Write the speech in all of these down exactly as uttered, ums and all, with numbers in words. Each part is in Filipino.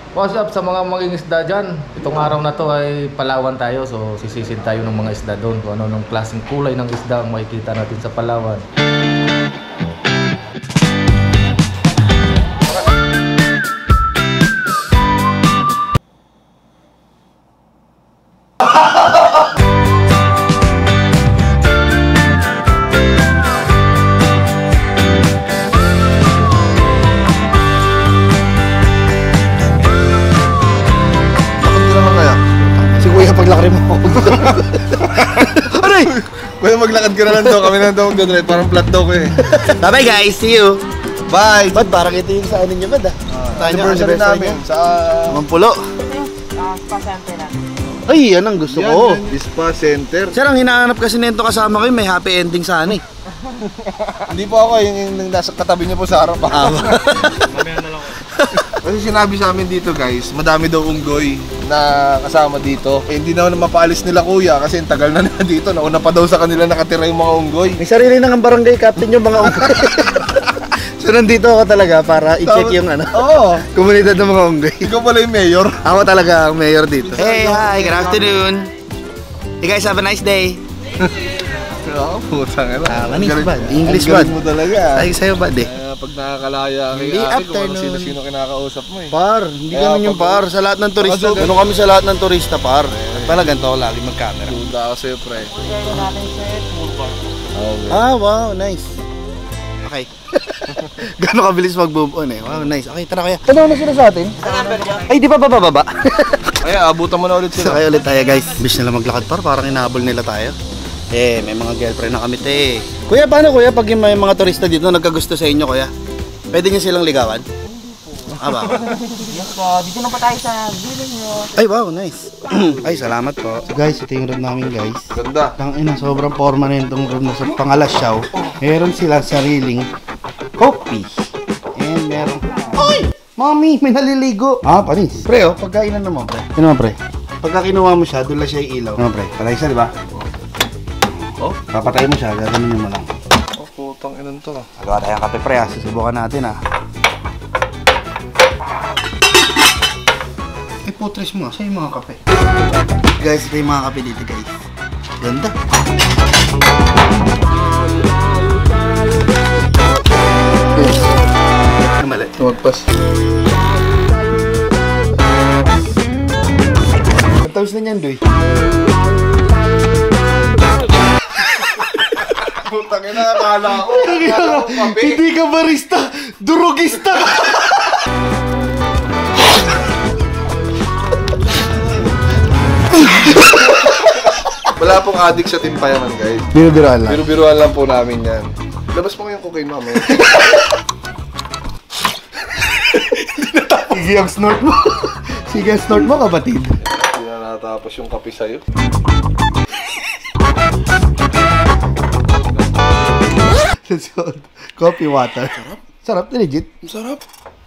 What's up sa mga mangingisda dyan? Itong araw na to ay Palawan tayo. So sisisid tayo ng mga isda doon. Kung ano nung klaseng kulay ng isda ang makikita natin sa Palawan. Paglaki mo. Aray! Well, maglakad ka na lang daw. Kami na daw magdadrive. Parang flat daw ko eh. Bye-bye guys. See you. Bye! Bad, parang ito yung sa ano nyo, Bad ah. Anniversary namin. Sa... Mampulo. Ah, spa center na. Ay, yan ang gusto yan, ko. Yan, spa center. Sir, ang hinahanap kasi nito kasama ko yung may happy ending sana eh. Hindi po ako yung, yung nasa katabi niyo po sa harap. Ah, mamaya na lang ako. Kasi sinabi sa amin dito guys, madami daw unggoy na kasama dito. Eh, hindi na mapaalis nila kuya kasi tagal na nila dito. Nauna pa daw sa kanila nakatira yung mga unggoy. may sarili na ng barangay captain yung mga unggoy. So nandito ako talaga para i-check yung ano. Oo. Komunidad ng mga unggoy. Ikaw pala yung mayor. Ako talaga ang mayor dito. Hey, hi, good afternoon. You guys have a nice day. Oo, putang ina. Ah, manis bad. English bad. Ang galing mo talaga. Ay, sa'yo bad eh. Kaya pag nakakalaya kay Hindi, ate, kung ano afternoon. sino-sino kinakausap mo eh. Par, hindi Kaya ganun yung pag- par. Sa lahat ng turista, Pag- ganun kami sa lahat ng turista, par. Pala ganito ako lagi mag-camera. Tunda ako sa'yo, pre. Area natin sir, full bar. Okay. Ah, wow, nice. Okay. Gano'n kabilis mag-move on eh. Wow, nice. Okay, tara kaya. Ano na sila sa atin? Ay, di ba bababa? Kaya, abutan mo na ulit So, sila. kaya ulit tayo guys. Bis nila maglakad par, parang inahabol nila tayo. Eh, may mga girlfriend na kami te. Kuya, paano kuya pag yung may mga turista dito nagkagusto sa inyo kuya? Pwede niyo silang ligawan? Ah, ba? Yes po, dito na pa tayo sa billing nyo. Ay, wow, nice. Ay, salamat po. So guys, ito yung room namin guys. Ganda. Tang ina, sobrang forma na itong room na sa Pangalasyaw. Meron silang sariling coffee. And meron... Ay! Mami, may naliligo. Ah, panis. Pre, oh, pagkainan naman, pre. Ano naman, pre? Pagka kinuha mo siya, doon lang siya ilaw. Ano, pre? Patay siya, di ba? Oh? Papatay mo siya, gagawin mo lang. Oh, putang inan to. Magawa tayong kape, pre, ah. Susubukan natin, ah. Eh, putres mo, sa'yo yung mga kape. Guys, ito yung mga kape dito, guys. Ganda. Ano mali? Tumagpas. Ang tawas na niyan, Doy. Putang ina, akala ko. Akala ko kape. Hindi ka barista, durugista ka! Wala pong addict sa timpayaman, guys. Biro-biroan lang. Biro-biroan lang po namin yan. Labas mo yung cocaine mamaya. Sige ang snort mo. Sige ang snort mo, kapatid. Hindi na natapos yung kape sa'yo. Coffee water. Sarap. Sarap na legit. Sarap.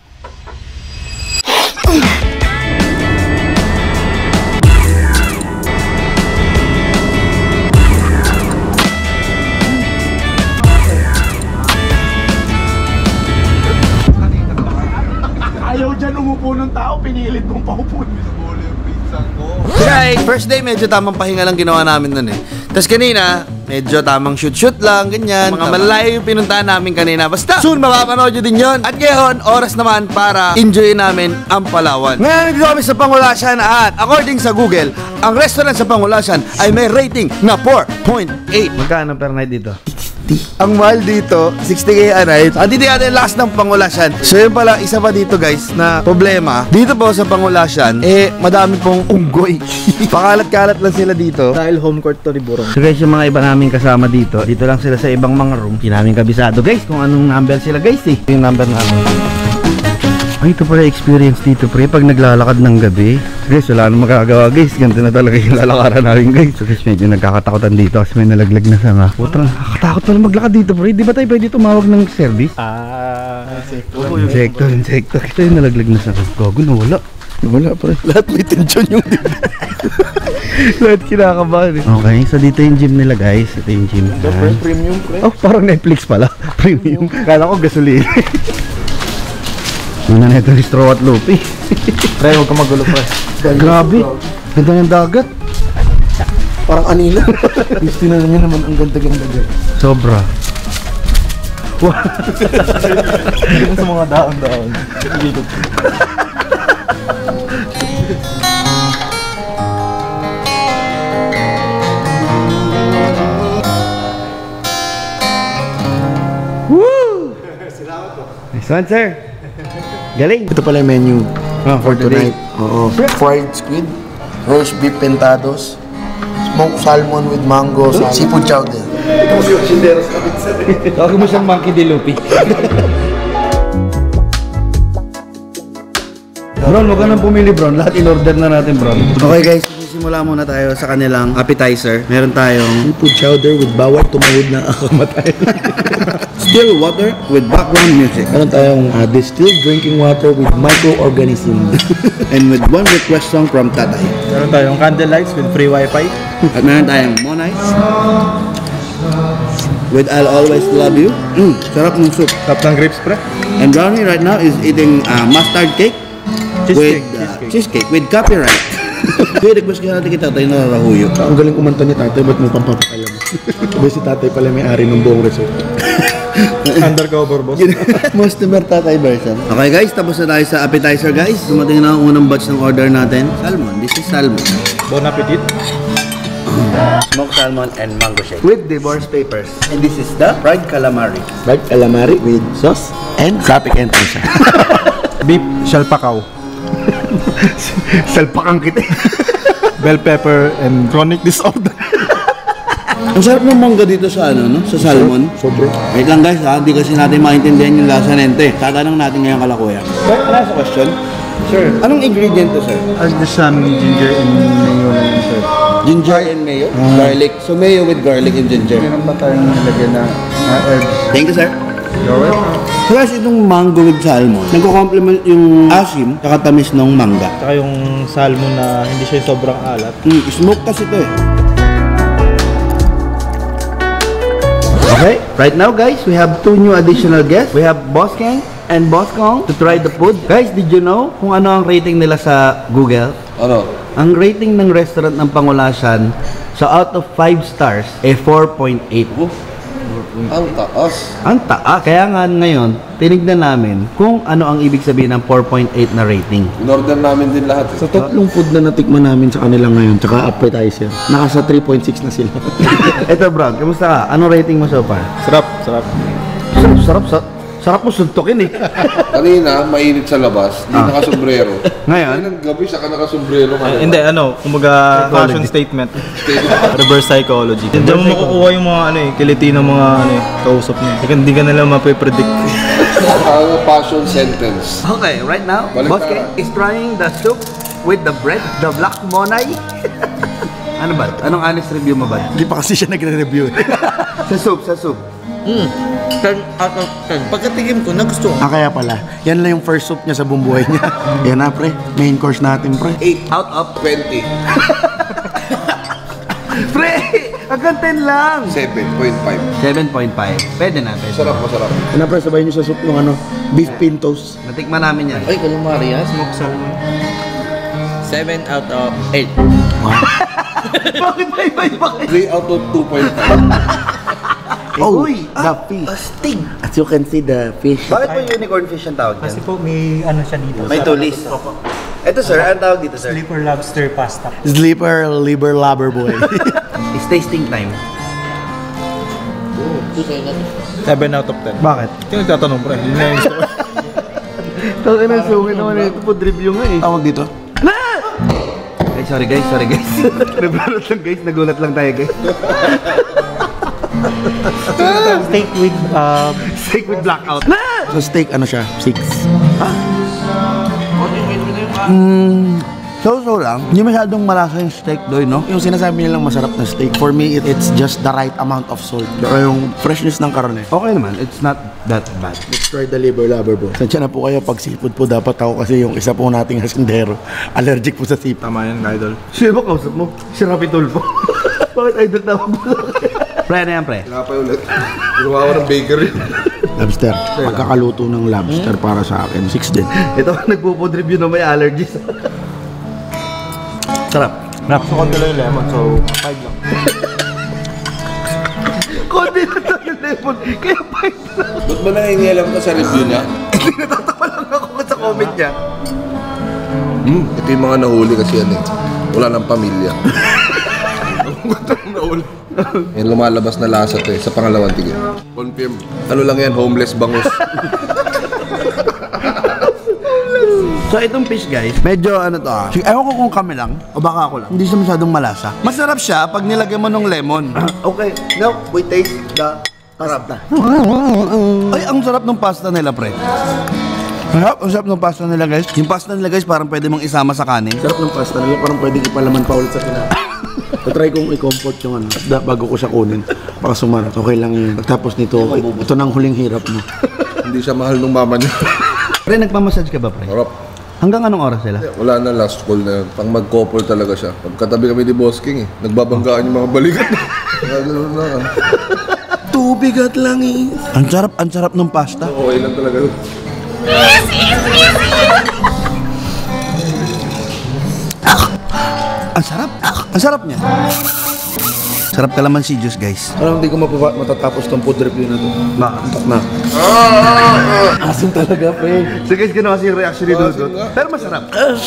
Ayaw dyan umupo ng tao, pinilit mong paupo. Bole yung pizza ko. Right, first day medyo tamang pahinga lang ginawa namin nun eh. Tapos kanina, medyo tamang shoot-shoot lang, ganyan. Mga malalayo yung pinuntahan namin kanina. Basta, soon mapapanood nyo din yun. At ngayon, oras naman para enjoy namin ang Palawan. Ngayon, dito kami sa Pangulasyan at according sa Google, ang restaurant sa Pangulasyan ay may rating na four point eight. Magkano per night dito? Ang mahal dito, sixty K a night. At dito natin last ng Pangulasyan. So yun pala, isa pa dito guys na problema. Dito po sa Pangulasyan, eh madami pong unggoy. Pakalat-kalat lang sila dito. Dahil home court to ni Burong. So guys, yung mga iba namin kasama dito, dito lang sila sa ibang mga room. Hindi namin kabisado guys kung anong number sila guys eh. Yung number namin. Ay, ito pala experience dito pre pag naglalakad ng gabi. Guys, wala nang magagawa guys. Ganito na talaga yung lalakaran namin guys. So guys, medyo nagkakatakutan dito kasi may nalaglag na sama. Puta, nakakatakot pala maglakad dito pre. Di ba tayo pwede tumawag ng service? Ah, insekto, insekto. Ito yung nalaglag na sama. Gago na wala. Wala pre. Lahat may tensyon yung dito. Lahat kinakabahan eh. Okay, so dito yung gym nila guys. Ito yung gym. Ito pre, premium pre. Oh, parang Netflix pala. Premium. Kala ko gasolina. Una na ito ni Straw at Lupi. Pre, huwag ka magulo, pre. Grabe. Ganda ng dagat. Parang anila. Gusto na niya naman ang ganda-ganda dyan. Sobra. Sa mga daon-daon. Nice one, sir. Galing. Ito pala yung menu ah, for tonight. Oo. Fried squid, roast beef pentados, smoked salmon with mango, seafood chowder. Tawag mo siyang monkey dilupi. Bron, huwag ka nang pumili, Bron. Lahat in-order na natin, Bron. Okay, guys. Sisimula muna tayo sa kanilang appetizer. Meron tayong Seafood chowder with bawal tumawid na akamatay. still water with background music. Meron tayong uh, distilled drinking water with microorganisms. And with one request song from Tatay. Meron tayong candlelights with free wifi. At meron tayong Monay with I'll Always Love You. Mm, sarap ng soup. Tap ng grapes, pre. And Brownie right now is eating uh, mustard cake with Cheesecake, uh, cheesecake. cheesecake with copyright. Kaya request ka natin kita tayo nararahuyo. Ang galing kumanta ni tatay, ba't mo pampapakalam? Sabi si tatay pala may-ari ng buong resort. Undercover boss. Customer Tatay version. Okay guys, tapos na tayo sa appetizer guys. Dumating na ang unang batch ng order natin. Salmon, this is salmon. Bon appetit. Smoked salmon and mango shake. With divorce papers. And this is the fried calamari. Fried calamari with sauce and traffic entrance. Beef shalpakaw. Salpakang kita. Bell pepper and chronic disorder. Ang sarap ng mangga dito sa ano, no? Sa salmon. Sobra. Wait lang guys ha, hindi kasi natin maintindihan yung lasa nente. Tatanong natin ngayon kalakuya. Sir, last question. Sir, Anong ingredient to sir? As the sun, ginger and mayo na yun, sir. Ginger and mayo? Garlic. So mayo with garlic and ginger. Meron pa tayong nilagyan na uh, herbs. Thank you sir. You're welcome. So guys, itong mango with salmon, nagko-complement yung asim at tamis ng mangga. Tsaka yung salmon na hindi siya sobrang alat. Mm, smoke kasi ito eh. Okay, right now guys, we have two new additional guests. We have Boss Kang and Boss Kong to try the food. Guys, did you know kung ano ang rating nila sa Google? Ano? Ang rating ng restaurant ng Pangulasan sa out of five stars eh four point eight. Ang taas. Ang taas. Kaya nga ngayon, tinignan namin kung ano ang ibig sabihin ng four point eight na rating. In-order namin din lahat eh. sa tatlong food na natikman namin sa kanila ngayon, tsaka appetizer, nakasa three point six na sila. Ito bro, kamusta ka? Anong rating mo so far? Sarap, sarap. Sarap, sarap, sarap. Sarap mo suntukin eh. Kanina, mainit sa labas, hindi nakasombrero. Ngayon? Ngayon, gabi, saka nakasombrero. Uh, hindi, ano, kumbaga fashion statement. Reverse psychology. Hindi mo makukuha yung mga ano eh, kiliti ng mga ano eh, kausap niya. Kaya hindi ka nila mapipredict. Ang passion sentence. Okay, right now, Balik Boss na. Kang is trying the soup with the bread, the black monay. Ano ba? Anong honest review mo ba? Hindi pa kasi siya nagre-review. Sa soup, sa soup. ten out of ten. Pagkatigim ko, nagustuhan. Ah, kaya pala. Yan lang yung first soup niya sa buong buhay niya. Yan na, pre. Main course natin, pre. eight out of twenty. Pre! Hanggang ten lang! seven point five. seven point five. Pwede natin. Masarap, masarap. Yan na, pre. Sabay niyo sa soup yung ano, beef pintos. Natikman namin yan. Ay, calamari ha? Smoke salmon. seven out of eight. Bakit ba iba iba? three out of two point five. Oh, Uy! the fish. Astig! As you can see, the fish. Bakit po unicorn fish ang tawag Kasi yan? po may ano siya dito. May tulis. Ito sir, anong tawag dito sir? Sleeper lobster pasta. Sleeper, liver, lover boy. It's tasting time. seven out of ten. Bakit? Yung nagtatanong pre, hindi na yung gusto ko. Tawag na sungin naman ito po review nga eh. Tawag dito? Ay, sorry guys, sorry guys. Nagulat lang guys, nagulat lang tayo guys. Steak with um, Steak with blackout. So steak, ano siya? Six. Mm, so-so lang. Hindi masyadong malasa yung steak doy, no? Yung sinasabi nilang masarap na steak, for me, it, it's just the right amount of salt. Pero yung freshness ng karne. Okay naman, it's not that bad. Let's try the liver lover bro. Sansya na po kayo pag seafood po dapat ako kasi yung isa po nating hasindero. Allergic po sa seafood. Tama yan, idol. Sino ba kausap mo? Si Rapitol po. Bakit idol tawag mo? Pre, ano yan pre? Tinapay ulit. Ginawa ko ng bakery. Lobster. Pagkakaluto ng lobster para sa akin, six din. Ito, nagpo-food review na may allergies. Sarap. Rap. So, konti lang yung lemon. So, five lang. Konti na to yung lemon. Kaya five lang. Ba't ba nangingialam ka sa review niya? Hindi, natatawa lang ako sa comment niya. Hmm, ito yung mga nahuli kasi yan eh. Wala ng pamilya. Nahuli. Yan lumalabas na lasa to eh, sa pangalawang tigil. Confirm. Ano lang yan, homeless bangus. So itong fish guys, medyo ano to ah. Sige, ewan ko kung kami lang o baka ako lang. Hindi siya masyadong malasa. Masarap siya pag nilagyan mo ng lemon. Okay, now we taste the pasta. Ay, ang sarap ng pasta nila, pre. Sarap, ang sarap ng pasta nila guys. Yung pasta nila guys, parang pwede mong isama sa kanin. Sarap ng pasta nila, parang pwedeng ipalaman pa ulit sa pinaka. Try kong i-comfort yung ano, da, bago ko siya kunin. Baka sumarap. Okay lang yun. Pagtapos nito, ito na ang huling hirap mo. Hindi siya mahal ng mama niya. Pre, nagmamassage ka ba, pre? Harap. Hanggang anong oras sila? Wala na, last call na yun. Pang mag-couple talaga siya. Pagkatabi kami ni Boss King eh. Nagbabanggaan yung mga balikat. Gano'n na. Tubig at langis. Ang sarap, ang sarap ng pasta. Okay lang talaga yun. Ang sarap. Ang sarap niya. Sarap kalamansi juice, guys. Parang hindi ko mapapa- matatapos tong food review na to. Nakantok na. Asim talaga, pre. So guys, gano'n kasi yung reaction ni Dudut. Pero masarap.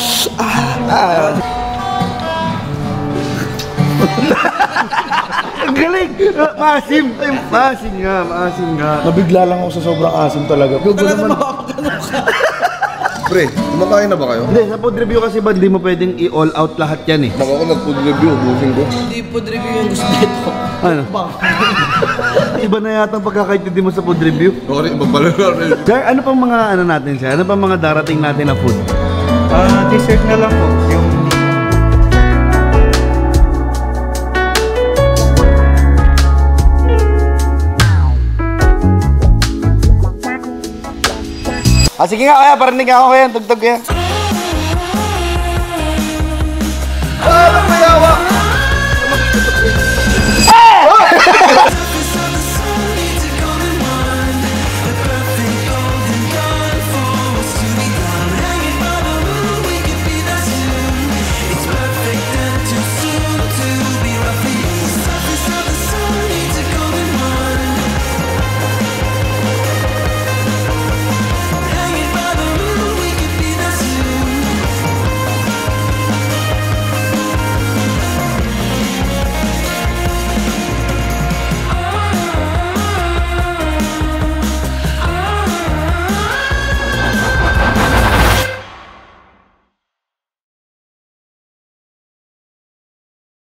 Ang galing! Maasim! Ay, maasim nga, maasim nga. Nabigla lang ako sa sobrang asim talaga. Talaga makapagano ka. Pre, kumakain na ba kayo? Hindi, sa food review kasi ba, hindi mo pwedeng i-all out lahat yan eh. Baka ako nag-food review, ubusin ko. Hindi food review yung gusto nito. Ano? Iba na yata ang pagkakaintindi mo sa food review. Baka rin, ibang pala na rin. Sir, ano pang mga ano natin siya? Ano pang mga darating natin na food? Ah, dessert na lang po. Yung Ah, sige nga kaya, parinig ako kaya, tugtog kaya.